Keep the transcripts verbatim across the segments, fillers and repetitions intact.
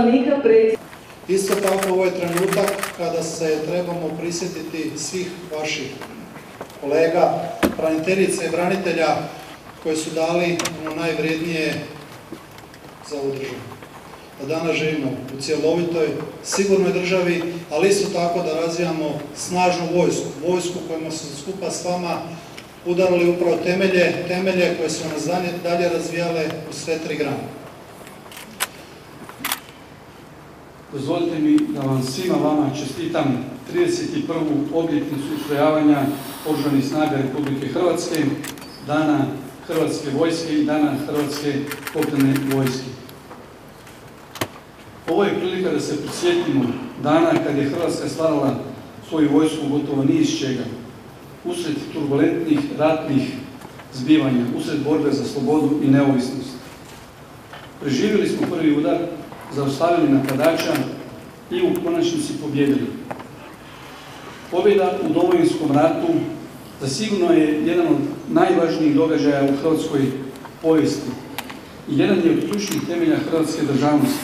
poslanika predsjednika. Isto tako ovo je trenutak kada se trebamo prisjetiti svih vaših kolega, braniteljica i branitelja koji su dali ono najvrijednije za ovu državu. Da danas živimo u cjelovitoj, sigurnoj državi, ali isto tako da razvijamo snažnu vojsku, vojsku kojima su skupa s vama udarili upravo temelje, temelje koje su nas dalje razvijale u sve tri grane. Dozvolite mi da vam svima vama čestitam trideset i prvu obljetnicu ustrojavanja Oružanih snaga Republike Hrvatske, Dana Hrvatske vojske i Dana Hrvatske kopnene vojske. Ovo je prilika da se prisjetimo dana kad je Hrvatska stvarala svoju vojsku gotovo ni iz čega, usred turbulentnih ratnih zbivanja, usred borbe za slobodu i neovisnost. Preživjeli smo prvi udar, zaustavili napadača i u konačnici pobjedili. Pobjeda u Domovinskom ratu zasigurno je jedan od najvažnijih događaja u hrvatskoj povijesti i jedan je od ključnih temelja hrvatske državnosti.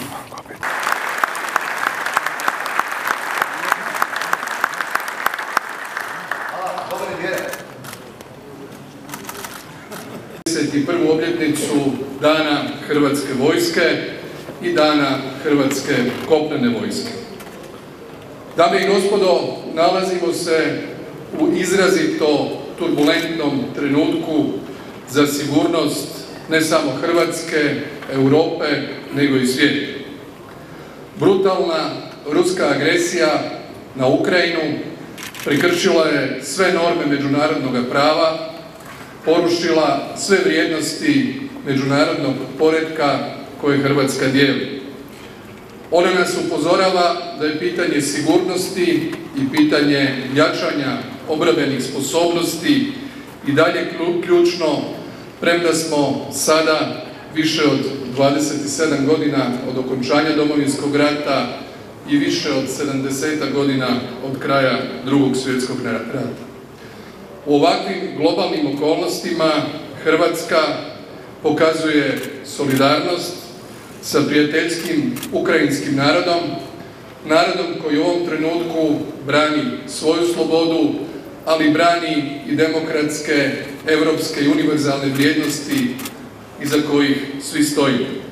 trideset i prvu obljetnicu Dana Hrvatske vojske i Dana Hrvatske kopnene vojske. Dame i gospodo, nalazimo se u izrazito turbulentnom trenutku za sigurnost ne samo Hrvatske, Europe, nego i svijeta. Brutalna ruska agresija na Ukrajinu prekršila je sve norme međunarodnog prava, porušila sve vrijednosti međunarodnog poretka koje Hrvatska dijeli. Ona nas upozorava da je pitanje sigurnosti i pitanje jačanja obrambenih sposobnosti i dalje ključno, premda smo sada više od dvadeset sedam godina od okončanja Domovinskog rata i više od sedamdeset godina od kraja Drugog svjetskog rata. U ovakvim globalnim okolnostima Hrvatska pokazuje solidarnost sa prijateljskim ukrajinskim narodom, narodom koji u ovom trenutku brani svoju slobodu, ali brani i demokratske, evropske i univerzalne vrijednosti iza kojih svi stojimo.